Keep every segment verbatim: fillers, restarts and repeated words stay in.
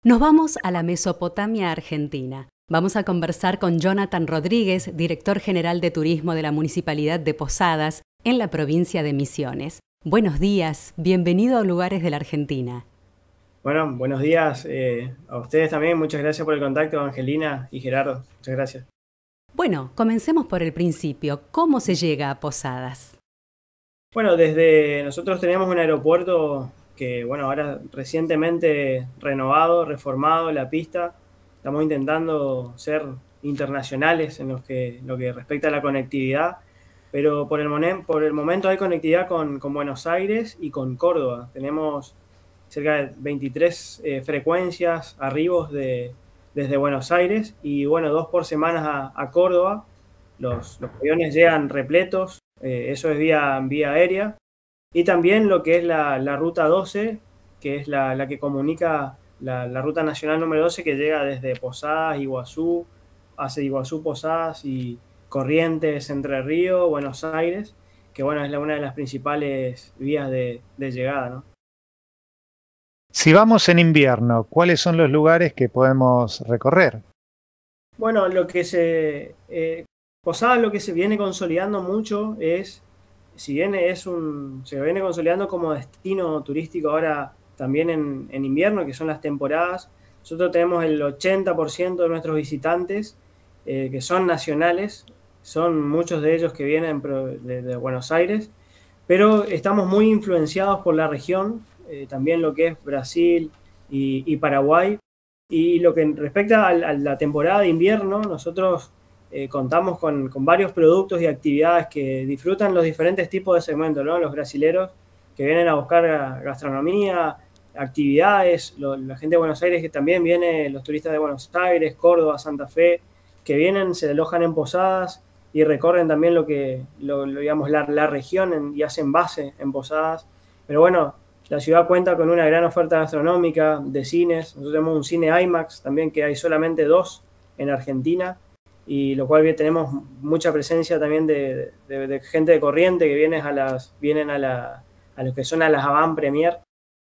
Nos vamos a la Mesopotamia argentina. Vamos a conversar con Jonathan Rodríguez, director general de turismo de la Municipalidad de Posadas, en la provincia de Misiones. Buenos días, bienvenido a Lugares de la Argentina. Bueno, buenos días eh, a ustedes también. Muchas gracias por el contacto, Angelina y Gerardo. Muchas gracias. Bueno, comencemos por el principio. ¿Cómo se llega a Posadas? Bueno, desde nosotros teníamos un aeropuerto que, bueno, ahora recientemente renovado, reformado la pista. Estamos intentando ser internacionales en lo que, lo que respecta a la conectividad, pero por el, momen- por el momento hay conectividad con, con Buenos Aires y con Córdoba. Tenemos cerca de veintitrés eh, frecuencias, arribos de, desde Buenos Aires y, bueno, dos por semana a, a Córdoba. Los, los aviones llegan repletos, eh, eso es vía, vía aérea. Y también lo que es la, la ruta doce, que es la, la que comunica la, la ruta nacional número doce, que llega desde Posadas, Iguazú, hace Iguazú, Posadas y Corrientes, Entre Ríos, Buenos Aires, que, bueno, es la, una de las principales vías de, de llegada, ¿no? Si vamos en invierno, ¿cuáles son los lugares que podemos recorrer? Bueno, lo que se... Eh, Posadas lo que se viene consolidando mucho es, si bien es un, se viene consolidando como destino turístico ahora también en, en invierno, que son las temporadas, nosotros tenemos el ochenta por ciento de nuestros visitantes eh, que son nacionales, son muchos de ellos que vienen pro- de, de Buenos Aires, pero estamos muy influenciados por la región, eh, también lo que es Brasil y, y Paraguay. Y lo que respecta a, a la temporada de invierno, nosotros eh, contamos con, con varios productos y actividades que disfrutan los diferentes tipos de segmentos, ¿no? Los brasileros que vienen a buscar gastronomía, actividades, lo- la gente de Buenos Aires que también viene, los turistas de Buenos Aires, Córdoba, Santa Fe, que vienen, se alojan en posadas y recorren también lo que, lo, lo, digamos, la, la región en- y hacen base en Posadas. Pero bueno, la ciudad cuenta con una gran oferta gastronómica, de cines. Nosotros tenemos un cine IMAX también, que hay solamente dos en Argentina, y lo cual tenemos mucha presencia también de, de, de gente de Corriente que viene a las, vienen a, la, a lo que son a las Avant Premier.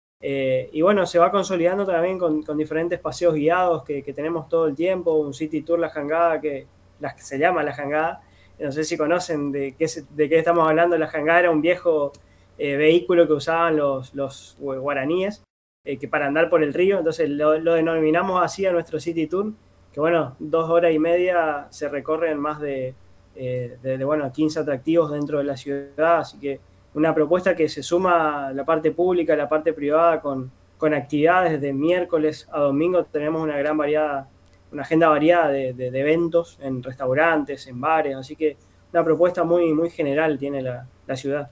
Eh, y bueno, se va consolidando también con, con diferentes paseos guiados que, que, tenemos todo el tiempo, un City Tour La Jangada, que, la, que se llama La Jangada. No sé si conocen de qué, de qué estamos hablando. La Jangada era un viejo eh, vehículo que usaban los, los guaraníes eh, que para andar por el río, entonces lo, lo denominamos así a nuestro City Tour, que bueno, dos horas y media se recorren más de, eh, de, de bueno, quince atractivos dentro de la ciudad, así que una propuesta que se suma a la parte pública, a la parte privada, con, con actividades de miércoles a domingo. Tenemos una gran variedad, una agenda variada de, de, de eventos en restaurantes, en bares, así que una propuesta muy, muy general tiene la, la ciudad.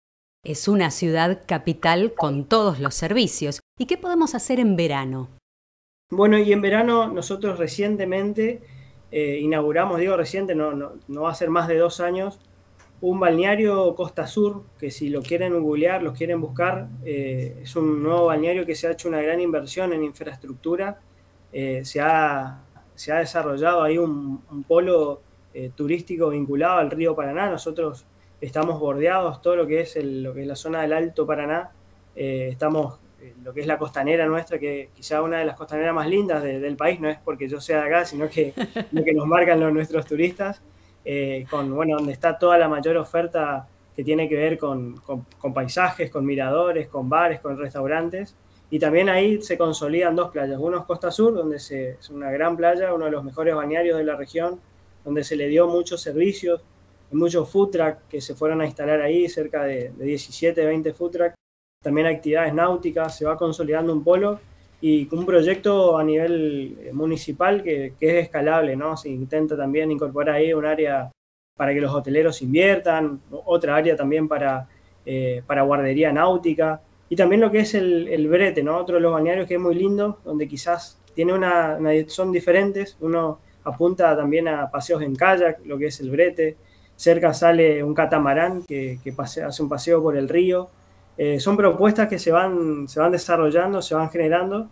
Es una ciudad capital con todos los servicios. ¿Y qué podemos hacer en verano? Bueno, y en verano nosotros recientemente eh, inauguramos, digo reciente, no, no, no va a ser más de dos años, un balneario Costa Sur, que si lo quieren googlear, los quieren buscar, eh, es un nuevo balneario que se ha hecho una gran inversión en infraestructura, eh, se, ha, se ha desarrollado ahí un, un polo eh, turístico vinculado al río Paraná. Nosotros estamos bordeados, todo lo que es, el, lo que es la zona del Alto Paraná, eh, estamos, eh, lo que es la costanera nuestra, que quizá una de las costaneras más lindas de, del país, no es porque yo sea de acá, sino que, lo que nos marcan los, nuestros turistas. Eh, con, bueno, donde está toda la mayor oferta que tiene que ver con, con, con paisajes, con miradores, con bares, con restaurantes. Y también ahí se consolidan dos playas. Uno es Costa Sur, donde se, es una gran playa, uno de los mejores balnearios de la región, donde se le dio muchos servicios, muchos food truck que se fueron a instalar ahí, cerca de, de diecisiete, veinte food truck. También actividades náuticas, se va consolidando un polo y un proyecto a nivel municipal que, que es escalable, ¿no? Se intenta también incorporar ahí un área para que los hoteleros inviertan, otra área también para, eh, para guardería náutica, y también lo que es el, el brete, ¿no? Otro de los balnearios que es muy lindo, donde quizás tiene una, una, son diferentes, uno apunta también a paseos en kayak, lo que es el brete, cerca sale un catamarán que, que pase, hace un paseo por el río. Eh, son propuestas que se van, se van desarrollando, se van generando,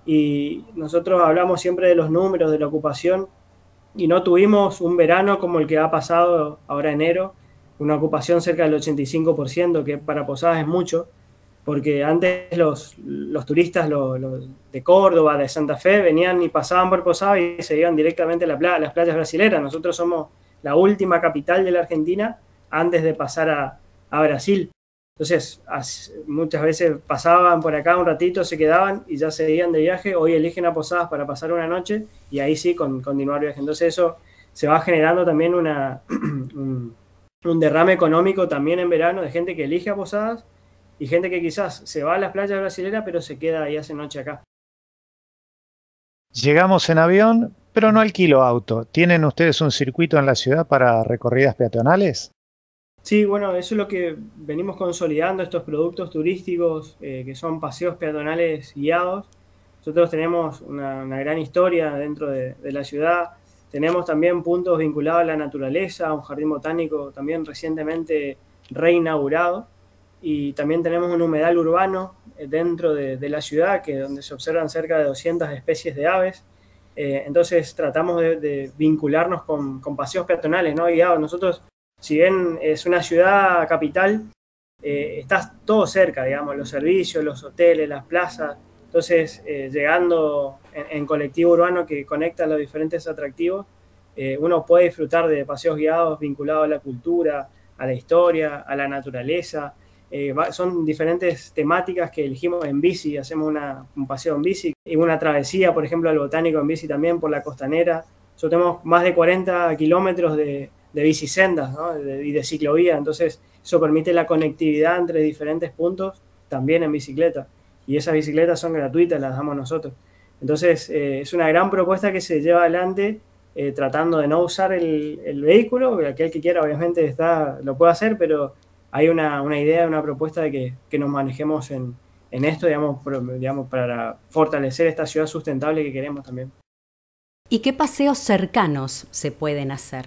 y nosotros hablamos siempre de los números, de la ocupación, y no tuvimos un verano como el que ha pasado ahora enero, una ocupación cerca del ochenta y cinco por ciento, que para Posadas es mucho, porque antes los, los turistas los, los de Córdoba, de Santa Fe, venían y pasaban por Posadas y se iban directamente a la playa, las playas brasileras. Nosotros somos la última capital de la Argentina antes de pasar a, a Brasil. Entonces, muchas veces pasaban por acá un ratito, se quedaban y ya seguían de viaje. Hoy eligen a Posadas para pasar una noche y ahí sí con, continuar viaje. Entonces eso se va generando también una, un, un derrame económico también en verano de gente que elige a Posadas y gente que quizás se va a las playas brasileras pero se queda y hace noche acá. Llegamos en avión, pero no alquilo auto. ¿Tienen ustedes un circuito en la ciudad para recorridas peatonales? Sí, bueno, eso es lo que venimos consolidando, estos productos turísticos eh, que son paseos peatonales guiados. Nosotros tenemos una, una gran historia dentro de, de la ciudad. Tenemos también puntos vinculados a la naturaleza, un jardín botánico también recientemente reinaugurado. Y también tenemos un humedal urbano dentro de, de la ciudad, que donde se observan cerca de doscientas especies de aves. Eh, entonces tratamos de, de vincularnos con, con paseos peatonales, ¿no? Guiados. Nosotros, si bien es una ciudad capital, eh, está todo cerca, digamos, los servicios, los hoteles, las plazas. Entonces, eh, llegando en, en colectivo urbano que conecta los diferentes atractivos, eh, uno puede disfrutar de paseos guiados vinculados a la cultura, a la historia, a la naturaleza. Eh, va, son diferentes temáticas que elegimos en bici, hacemos una, un paseo en bici y una travesía, por ejemplo, al Botánico en bici también por la costanera. Nosotros tenemos más de cuarenta kilómetros de, de bicisendas, ¿no? de, y de ciclovía, entonces eso permite la conectividad entre diferentes puntos también en bicicleta. Y esas bicicletas son gratuitas, las damos nosotros. Entonces eh, es una gran propuesta que se lleva adelante eh, tratando de no usar el, el vehículo, aquel que quiera obviamente está, lo puede hacer, pero hay una, una idea, una propuesta de que, que nos manejemos en, en esto, digamos, por, digamos, para fortalecer esta ciudad sustentable que queremos también. ¿Y qué paseos cercanos se pueden hacer?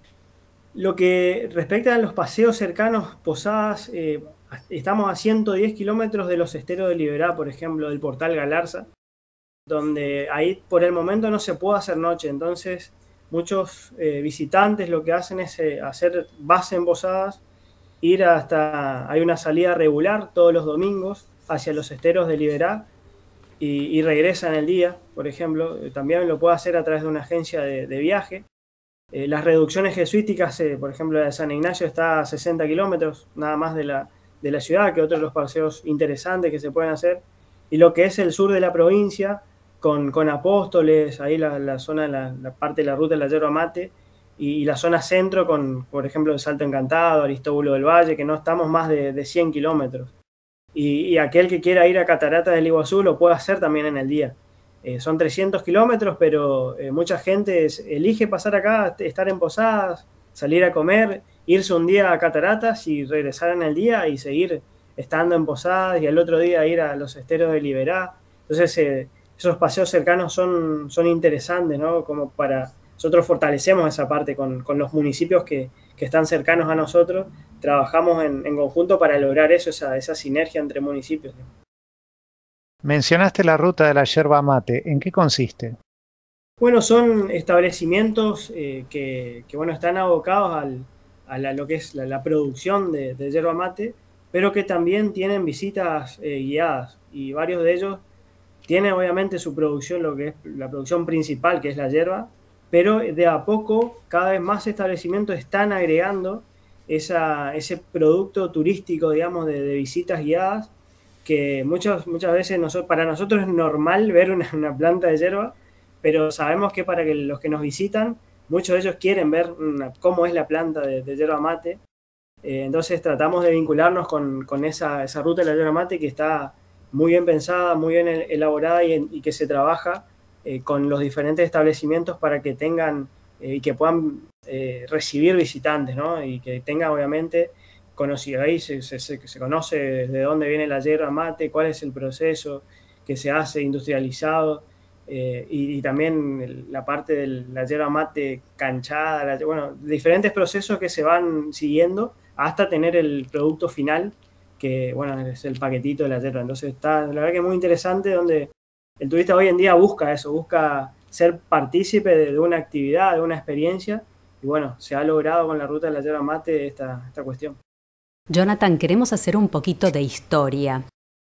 Lo que respecta a los paseos cercanos, Posadas, eh, estamos a ciento diez kilómetros de los esteros de Liberá, por ejemplo, del Portal Galarza, donde ahí por el momento no se puede hacer noche. Entonces, muchos eh, visitantes lo que hacen es eh, hacer base en Posadas, ir hasta, hay una salida regular todos los domingos hacia los esteros de Liberá y, y regresa en el día, por ejemplo. También lo puede hacer a través de una agencia de, de viaje. Eh, las reducciones jesuíticas, eh, por ejemplo, la de San Ignacio está a sesenta kilómetros nada más de la, de la ciudad, que otro de los paseos interesantes que se pueden hacer. Y lo que es el sur de la provincia, con, con Apóstoles, ahí la, la zona, la, la parte de la ruta de la yerba mate, y la zona centro con, por ejemplo, el Salto Encantado, Aristóbulo del Valle, que no estamos más de, de cien kilómetros. Y, y aquel que quiera ir a Cataratas del Iguazú lo puede hacer también en el día. Eh, son trescientos kilómetros, pero eh, mucha gente es, elige pasar acá, estar en Posadas, salir a comer, irse un día a Cataratas y regresar en el día y seguir estando en Posadas y al otro día ir a los esteros de Liberá. Entonces, eh, esos paseos cercanos son, son interesantes, ¿no? Como para... Nosotros fortalecemos esa parte con, con los municipios que, que están cercanos a nosotros, trabajamos en, en conjunto para lograr eso, esa, esa sinergia entre municipios. Mencionaste la ruta de la yerba mate, ¿en qué consiste? Bueno, son establecimientos eh, que, que bueno, están abocados al, a la, lo que es la, la producción de, de yerba mate, pero que también tienen visitas eh, guiadas y varios de ellos tienen obviamente su producción, lo que es la producción principal, que es la yerba, pero de a poco cada vez más establecimientos están agregando esa, ese producto turístico, digamos, de, de visitas guiadas, que muchas, muchas veces nosotros, para nosotros es normal ver una, una planta de yerba, pero sabemos que para que los que nos visitan, muchos de ellos quieren ver una, cómo es la planta de, de yerba mate. Eh, entonces tratamos de vincularnos con, con esa, esa ruta de la yerba mate que está muy bien pensada, muy bien elaborada y, y que se trabaja Eh, con los diferentes establecimientos para que tengan eh, y que puedan eh, recibir visitantes, ¿no? Y que tengan obviamente conocido, ahí se, se, se, se conoce de dónde viene la yerba mate, cuál es el proceso que se hace industrializado eh, y, y también la parte de la yerba mate canchada, la, bueno, diferentes procesos que se van siguiendo hasta tener el producto final que, bueno, es el paquetito de la yerba. Entonces está, la verdad que es muy interesante donde el turista hoy en día busca eso, busca ser partícipe de, de una actividad, de una experiencia, y bueno, se ha logrado con la ruta de la yerba mate esta, esta cuestión. Jonathan, queremos hacer un poquito de historia.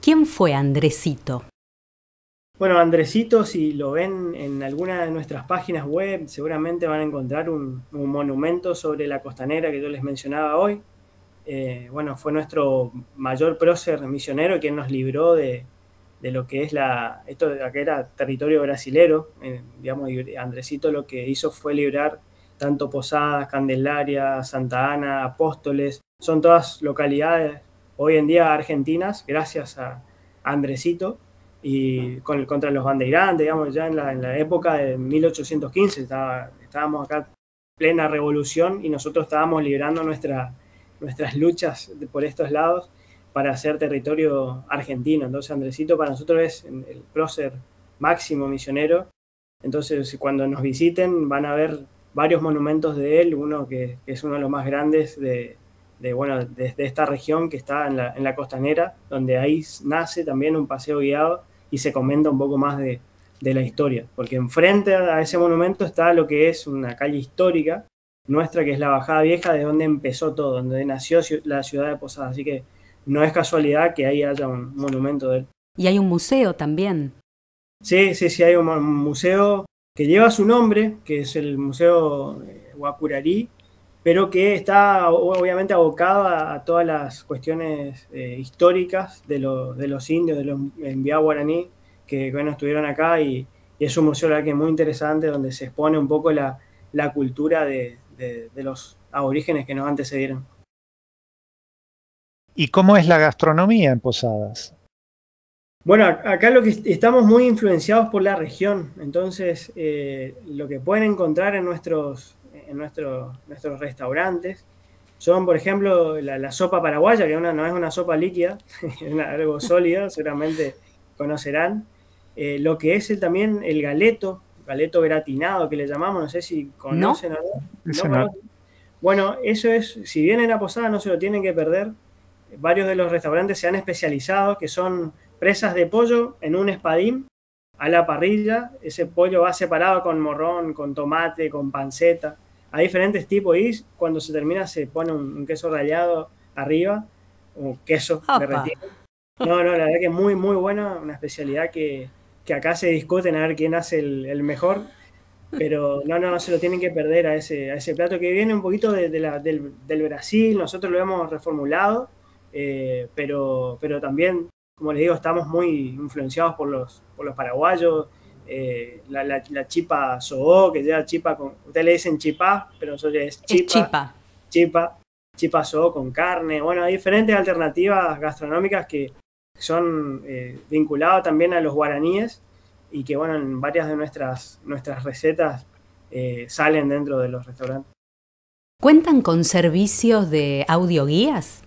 ¿Quién fue Andresito? Bueno, Andresito, si lo ven en alguna de nuestras páginas web, seguramente van a encontrar un, un monumento sobre la costanera que yo les mencionaba hoy. Eh, bueno, fue nuestro mayor prócer misionero quien nos libró de, de lo que es la, esto de que era territorio brasilero. Eh, digamos, Andresito lo que hizo fue librar tanto Posadas, Candelaria, Santa Ana, Apóstoles, son todas localidades hoy en día argentinas, gracias a Andresito, y con, contra los bandeirantes, digamos, ya en la, en la época de mil ochocientos quince, estaba, estábamos acá en plena revolución y nosotros estábamos librando nuestra, nuestras luchas por estos lados para hacer territorio argentino. Entonces Andresito para nosotros es el prócer máximo misionero. Entonces cuando nos visiten van a ver varios monumentos de él, uno que, que es uno de los más grandes de, de, bueno, de, de esta región que está en la, en la costanera, donde ahí nace también un paseo guiado y se comenta un poco más de, de la historia, porque enfrente a ese monumento está lo que es una calle histórica nuestra, que es la Bajada Vieja, de donde empezó todo, donde nació la ciudad de Posadas, así que no es casualidad que ahí haya un monumento de él. Y hay un museo también. Sí, sí, sí, hay un museo que lleva su nombre, que es el Museo Guacurarí, pero que está obviamente abocado a, a todas las cuestiones eh, históricas de, lo, de los indios, de los enviá guaraní, que bueno, estuvieron acá, y, y es un museo la verdad, que es muy interesante, donde se expone un poco la, la cultura de, de, de los aborígenes que nos antecedieron. ¿Y cómo es la gastronomía en Posadas? Bueno, acá lo que estamos muy influenciados por la región, entonces eh, lo que pueden encontrar en nuestros, en nuestro, nuestros restaurantes son, por ejemplo, la, la sopa paraguaya, que una, no es una sopa líquida, es una, algo sólido, seguramente conocerán. Eh, lo que es el, también el galeto, galeto gratinado que le llamamos, no sé si conocen ¿No? o no. ¿No? ¿No conocen? Bueno, eso es, si vienen a Posada no se lo tienen que perder. Varios de los restaurantes se han especializado, que son presas de pollo en un espadín a la parrilla. Ese pollo va separado con morrón, con tomate, con panceta. Hay diferentes tipos y cuando se termina se pone un, un queso rallado arriba, un queso Opa. derretido. No, no, la verdad que es muy, muy buena, una especialidad que, que acá se discuten a ver quién hace el, el mejor. Pero no, no, no se lo tienen que perder a ese, a ese plato que viene un poquito de, de la, del, del Brasil. Nosotros lo hemos reformulado, eh, pero, pero también, como les digo, estamos muy influenciados por los, por los paraguayos. Eh, la, la, la chipa soó, que lleva chipa con, ustedes le dicen chipá, pero nosotros es chipa, es chipa. chipa, chipa soó con carne. Bueno, hay diferentes alternativas gastronómicas que son eh, vinculadas también a los guaraníes, y que bueno, en varias de nuestras, nuestras recetas eh, salen dentro de los restaurantes. ¿Cuentan con servicios de audioguías?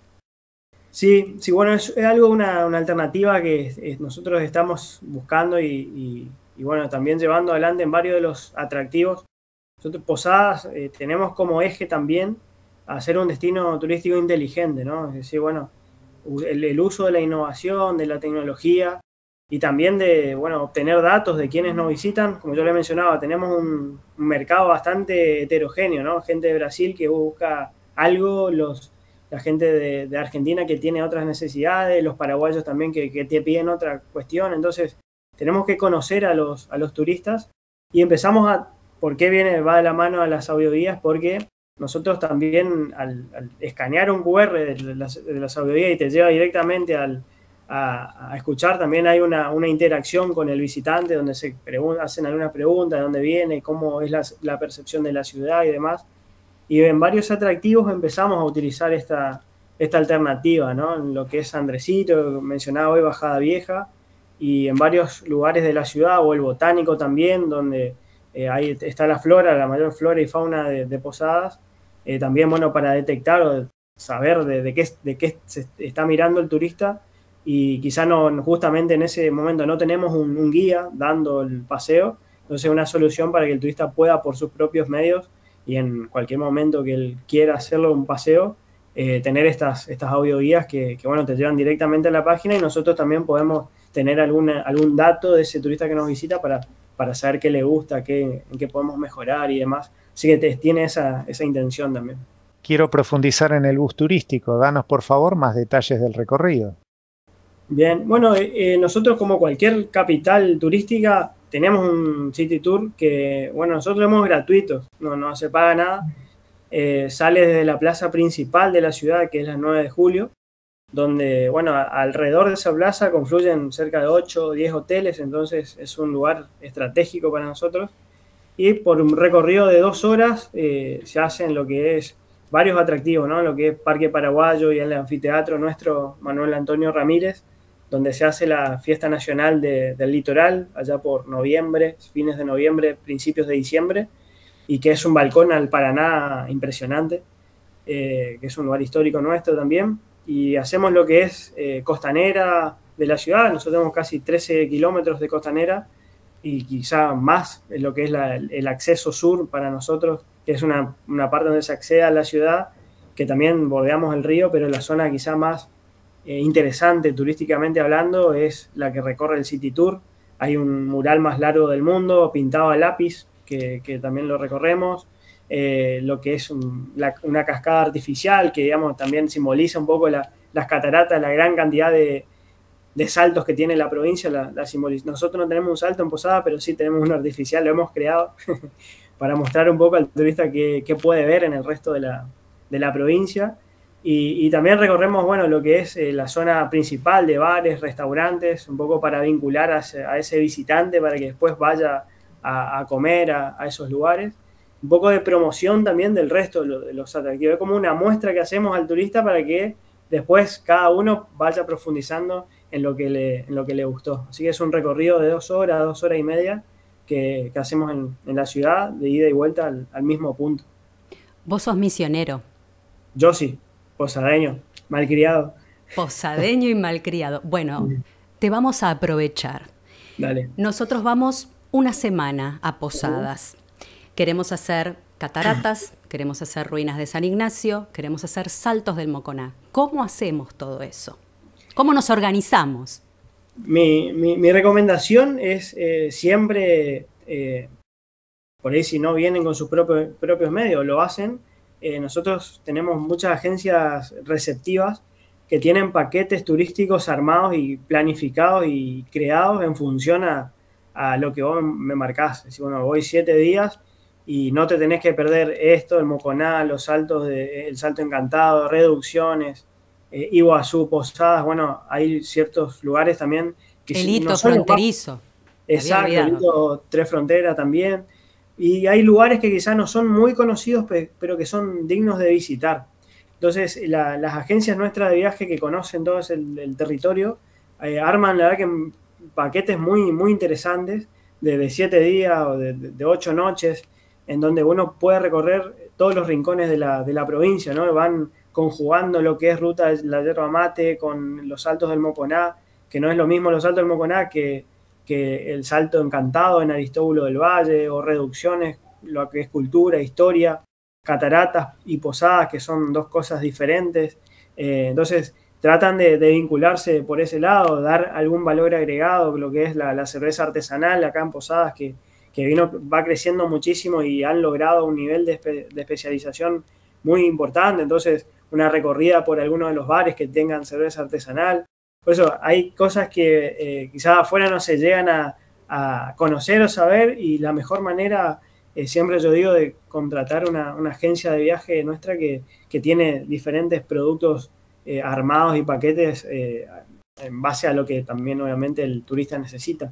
Sí, sí, bueno, es, es algo, una, una alternativa que es, es, nosotros estamos buscando y, y, y bueno, también llevando adelante en varios de los atractivos. Nosotros Posadas eh, tenemos como eje también hacer un destino turístico inteligente, ¿no? Es decir, bueno, el, el uso de la innovación, de la tecnología, y también de, bueno, obtener datos de quienes nos visitan. Como yo le mencionaba, tenemos un, un mercado bastante heterogéneo, ¿no? Gente de Brasil que busca algo, los, la gente de, de Argentina que tiene otras necesidades, los paraguayos también que, que te piden otra cuestión. Entonces, tenemos que conocer a los, a los turistas, y empezamos a, ¿por qué viene, va de la mano a las audioguías? Porque nosotros también, al, al escanear un cu erre de las, de las audioguías y te lleva directamente al A, a escuchar, también hay una, una interacción con el visitante donde se pregunta, hacen algunas preguntas de dónde viene, cómo es la, la percepción de la ciudad y demás. Y en varios atractivos empezamos a utilizar esta, esta alternativa, ¿no? En lo que es Andresito, mencionaba hoy Bajada Vieja, y en varios lugares de la ciudad, o el Botánico también, donde eh, ahí está la flora, la mayor flora y fauna de, de Posadas. Eh, también, bueno, para detectar o saber de, de, qué, de qué se está mirando el turista. Y quizá no, justamente en ese momento no tenemos un, un guía dando el paseo, entonces es una solución para que el turista pueda por sus propios medios, y en cualquier momento que él quiera hacerlo un paseo, eh, tener estas, estas audioguías que, que bueno, te llevan directamente a la página, y nosotros también podemos tener alguna, algún dato de ese turista que nos visita para, para saber qué le gusta, qué, en qué podemos mejorar y demás. Así que te, tiene esa, esa intención también. Quiero profundizar en el bus turístico. Danos, por favor, más detalles del recorrido. Bien, bueno, eh, eh, nosotros como cualquier capital turística tenemos un City Tour que, bueno, nosotros lo hemos gratuito, no, no se paga nada. Eh, sale desde la plaza principal de la ciudad, que es la nueve de julio, donde, bueno, a- alrededor de esa plaza confluyen cerca de ocho o diez hoteles, entonces es un lugar estratégico para nosotros. Y por un recorrido de dos horas eh, se hacen lo que es varios atractivos, ¿no? Lo que es Parque Paraguayo y el anfiteatro nuestro Manuel Antonio Ramírez, donde se hace la fiesta nacional de- del litoral, allá por noviembre, fines de noviembre, principios de diciembre, y que es un balcón al Paraná impresionante, eh, que es un lugar histórico nuestro también. Y hacemos lo que es eh, costanera de la ciudad, nosotros tenemos casi trece kilómetros de costanera y quizá más en lo que es la, el acceso sur para nosotros, que es una, una parte donde se accede a la ciudad, que también bordeamos el río, pero la zona quizá más eh, interesante turísticamente hablando es la que recorre el City Tour. Hay un mural más largo del mundo, pintado a lápiz, que, que también lo recorremos. Eh, lo que es un, la, una cascada artificial, que digamos también simboliza un poco la, las cataratas, la gran cantidad de, de saltos que tiene la provincia, la, la simboliza. Nosotros no tenemos un salto en Posada, pero sí tenemos uno artificial, lo hemos creado para mostrar un poco al turista qué, qué puede ver en el resto de la, de la provincia. Y, y, también recorremos, bueno, lo que es eh, la zona principal de bares, restaurantes, un poco para vincular a ese, a ese visitante para que después vaya a, a comer a, a, esos lugares. Un poco de promoción también del resto de los, de los atractivos. Es como una muestra que hacemos al turista para que después cada uno vaya profundizando en lo que le, en lo que le gustó. Así que es un recorrido de dos horas, dos horas y media que, que hacemos en, en la ciudad, de ida y vuelta al, al mismo punto. Vos sos misionero. Yo sí, posadeño, malcriado. Posadeño y malcriado. Bueno, te vamos a aprovechar. Dale. Nosotros vamos una semana a Posadas. Queremos hacer cataratas, queremos hacer ruinas de San Ignacio, queremos hacer saltos del Moconá. ¿Cómo hacemos todo eso? ¿Cómo nos organizamos? Mi, mi, mi recomendación es eh, siempre, eh, por ahí si no vienen con sus propios, propios medios, lo hacen. Eh, nosotros tenemos muchas agencias receptivas que tienen paquetes turísticos armados y planificados y creados en función a, a lo que vos me marcás. Es decir, bueno, voy siete días y no te tenés que perder esto, el Moconá, los saltos, de, el salto encantado, reducciones, eh, Iguazú, Posadas. Bueno, hay ciertos lugares también que el hito no son fronterizo. Exacto, el hito Tres Fronteras también. Y hay lugares que quizás no son muy conocidos, pero que son dignos de visitar. Entonces, la, las agencias nuestras de viaje que conocen todo el, el territorio, eh, arman, la verdad, que paquetes muy, muy interesantes, de, de siete días o de, de, de ocho noches, en donde uno puede recorrer todos los rincones de la, de la provincia, ¿no? Van conjugando lo que es ruta de la yerba mate con los saltos del Moconá, que no es lo mismo los saltos del Moconá que que el salto encantado en Aristóbulo del Valle, o reducciones, lo que es cultura, historia, cataratas y posadas, que son dos cosas diferentes. Eh, entonces, tratan de, de vincularse por ese lado, dar algún valor agregado, lo que es la, la cerveza artesanal acá en Posadas, que, que vino, va creciendo muchísimo y han logrado un nivel de, espe de especialización muy importante. Entonces, una recorrida por alguno de los bares que tengan cerveza artesanal. Por eso hay cosas que eh, quizás afuera no se llegan a, a conocer o saber, y la mejor manera, eh, siempre yo digo, de contratar una, una agencia de viaje nuestra que, que tiene diferentes productos eh, armados y paquetes eh, en base a lo que también obviamente el turista necesita.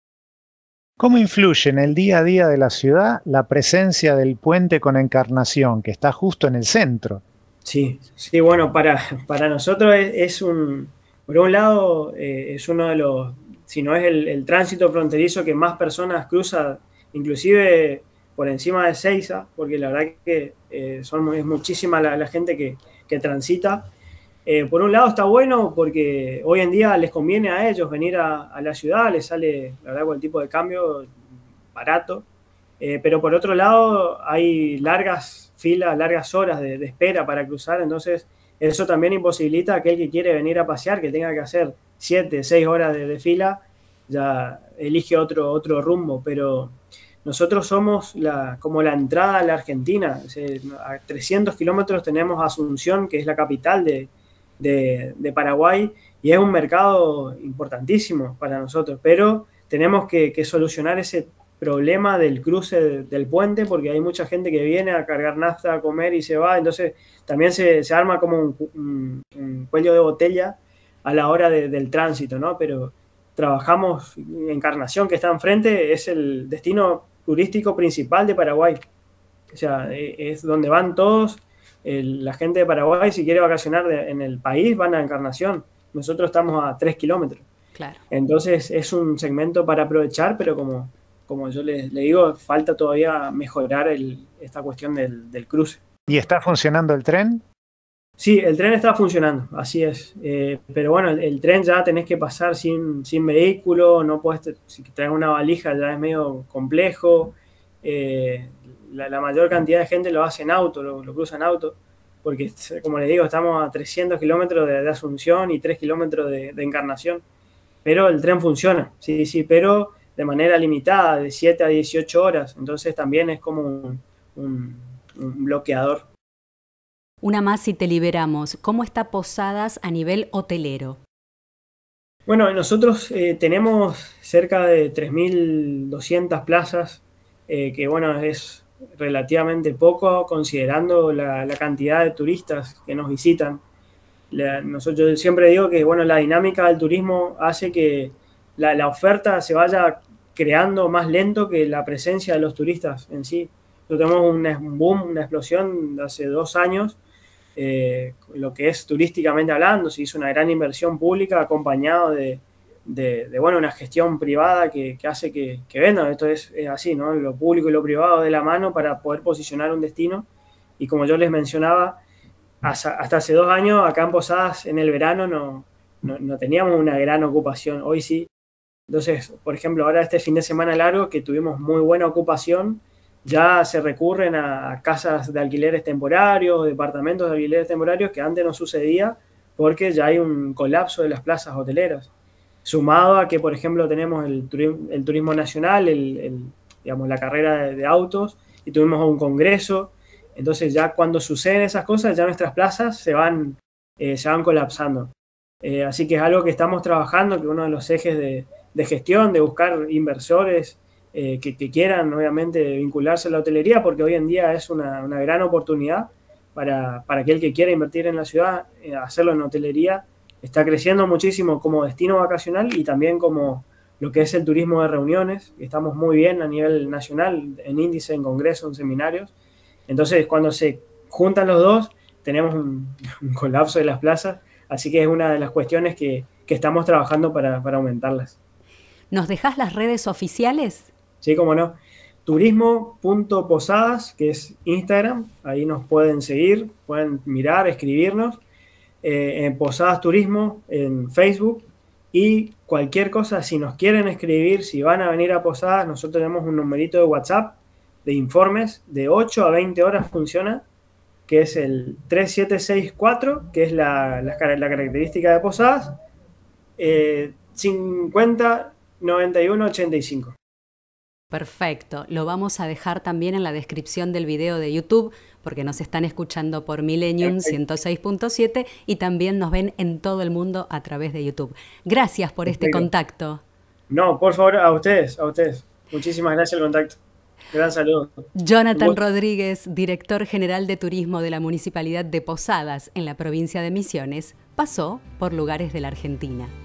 ¿Cómo influye en el día a día de la ciudad la presencia del puente con Encarnación, que está justo en el centro? Sí, sí, bueno, para, para nosotros es, es un... Por un lado, eh, es uno de los, si no es el, el tránsito fronterizo que más personas cruza, inclusive por encima de Seiza, porque la verdad que eh, son, es muchísima la, la gente que, que transita. Eh, por un lado está bueno porque hoy en día les conviene a ellos venir a, a la ciudad, les sale, la verdad, con el tipo de cambio barato. Eh, pero por otro lado hay largas filas, largas horas de, de espera para cruzar, entonces eso también imposibilita a aquel que quiere venir a pasear, que tenga que hacer siete, seis horas de, de fila, ya elige otro, otro rumbo. Pero nosotros somos la, como la entrada a la Argentina. A trescientos kilómetros tenemos Asunción, que es la capital de, de, de Paraguay, y es un mercado importantísimo para nosotros, pero tenemos que, que solucionar ese problema del cruce de, del puente, porque hay mucha gente que viene a cargar nafta, a comer y se va, entonces también se, se arma como un, un, un cuello de botella a la hora de, del tránsito, ¿no? Pero trabajamos, Encarnación, que está enfrente, es el destino turístico principal de Paraguay. O sea, es donde van todos, el, la gente de Paraguay, si quiere vacacionar de, en el país, van a Encarnación. Nosotros estamos a tres kilómetros. Claro. Entonces es un segmento para aprovechar, pero como, como yo le, le digo, falta todavía mejorar el, esta cuestión del, del cruce. ¿Y está funcionando el tren? Sí, el tren está funcionando, así es. Eh, pero bueno, el, el tren ya tenés que pasar sin, sin vehículo, no puedes, si traes una valija ya es medio complejo. Eh, la, la mayor cantidad de gente lo hace en auto, lo, lo cruza en auto, porque como les digo, estamos a trescientos kilómetros de, de Asunción y tres kilómetros de, de Encarnación. Pero el tren funciona, sí, sí, pero de manera limitada, de siete a dieciocho horas. Entonces también es como un, un, un bloqueador. Una más y te liberamos. ¿Cómo está Posadas a nivel hotelero? Bueno, nosotros eh, tenemos cerca de tres mil doscientas plazas, eh, que bueno, es relativamente poco considerando la, la cantidad de turistas que nos visitan. La, nosotros, yo siempre digo que bueno, la dinámica del turismo hace que la, la oferta se vaya creando más lento que la presencia de los turistas en sí. Nosotros tenemos una, un boom, una explosión de hace dos años, eh, lo que es turísticamente hablando, se hizo una gran inversión pública acompañado de, de, de bueno, una gestión privada que, que hace que, que vendan. Esto es, es así, ¿no? Lo público y lo privado de la mano para poder posicionar un destino. Y como yo les mencionaba, hasta, hasta hace dos años acá en Posadas en el verano no, no, no teníamos una gran ocupación, hoy sí. Entonces, por ejemplo, ahora este fin de semana largo que tuvimos muy buena ocupación, ya se recurren a casas de alquileres temporarios, departamentos de alquileres temporarios, que antes no sucedía porque ya hay un colapso de las plazas hoteleras. Sumado a que, por ejemplo, tenemos el turismo, el turismo nacional, el, el, digamos, la carrera de, de autos, y tuvimos un congreso. Entonces ya cuando suceden esas cosas, ya nuestras plazas se van, eh, se van colapsando. Eh, así que es algo que estamos trabajando, que uno de los ejes de, de gestión, de buscar inversores, Eh, que, que quieran obviamente vincularse a la hotelería, porque hoy en día es una, una gran oportunidad para, para aquel que quiera invertir en la ciudad, eh, hacerlo en hotelería. Está creciendo muchísimo como destino vacacional y también como lo que es el turismo de reuniones. Estamos muy bien a nivel nacional, en índice, en congresos, en seminarios. Entonces, cuando se juntan los dos, tenemos un, un colapso de las plazas, así que es una de las cuestiones que, que estamos trabajando para, para aumentarlas. ¿Nos dejás las redes oficiales? Sí, cómo no. Turismo punto posadas, que es Instagram, ahí nos pueden seguir, pueden mirar, escribirnos. Eh, en Posadas Turismo, en Facebook, y cualquier cosa, si nos quieren escribir, si van a venir a Posadas, nosotros tenemos un numerito de WhatsApp de informes, de ocho a veinte horas funciona, que es el tres siete seis cuatro, que es la, la, la característica de Posadas, eh, cincuenta noventa y uno ochenta y cinco. Perfecto, lo vamos a dejar también en la descripción del video de YouTube porque nos están escuchando por Millennium ciento seis punto siete y también nos ven en todo el mundo a través de YouTube. Gracias por Perfecto. Este contacto. No, por favor, a ustedes, a ustedes. Muchísimas gracias el contacto. Gran saludo. Jonathan Rodríguez, director general de turismo de la Municipalidad de Posadas en la provincia de Misiones, pasó por Lugares de la Argentina.